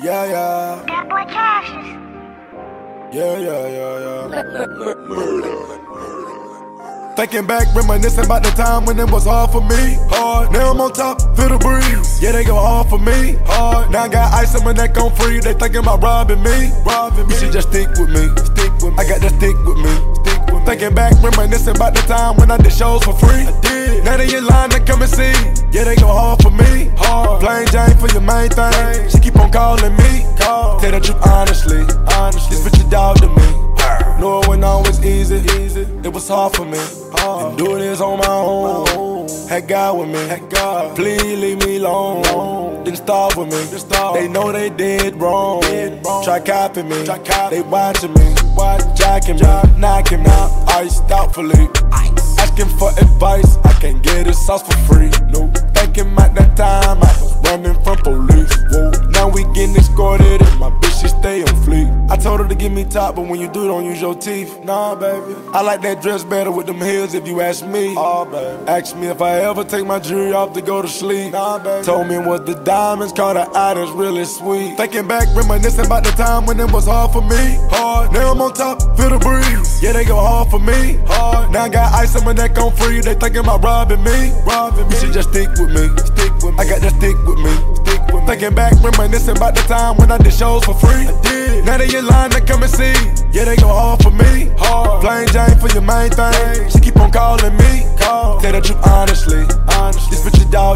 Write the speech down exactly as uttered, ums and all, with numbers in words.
Yeah, yeah. That boy Cassius. Yeah, yeah, yeah, yeah. Thinking back, reminiscing about the time when it was hard for me. Hard. Now I'm on top, feel the breeze. Yeah, they go hard for me. Hard. Now I got ice on my neck on free. They thinking about robbing me. Robbing me. You should just stick with me. Stick with me. I got to stick with me. Stick with me. Thinking back, reminiscing about the time when I did shows for free. I did. Now they in line to come and see. Yeah, they go hard for me. Hard. Plain Jane for your main thing. She keep on calling me. Call. Tell the truth honestly. Honestly. This bitch a dog to me. No, it wasn't always easy. easy. It was hard for me. Hard. And doing this on my own. Had God with me. Had God. Please leave me alone. Didn't start with me. Start. They know they did wrong. Did wrong. Try copying me. Try copy. They watching me. Watch. Jacking me. Knocking me. Iced doubtfully. Ice. Asking for advice. I can't get this sauce for free. No. Thinking about that time I was running from police. Whoa. Now we getting escorted and my bitch she stay on fleek. I told her to give me top, but when you do, don't use your teeth. Nah, baby. I like that dress better with them heels if you ask me. Oh, baby. Ask me if I ever take my jewelry off to go to sleep. Nah, baby. Told me what the diamonds call the items really sweet. Thinking back, reminiscing about the time when it was hard for me. Hard. Now I'm on top, feel the breeze. Yeah, they go hard for me. Hard. Now I got ice on my neck on free. They thinking about robbing me. Robbing me. You should just stick with me. Stick with me. I got to stick with me. Stick with me. Thinking back, reminiscing about the time when I did shows for free. I did. Now they in line to come and see. Yeah, they go hard for me. Hard. Plain Jane for your main thing. She keep on calling me. Call. Tell the truth honestly. Honestly. This bitch a dog.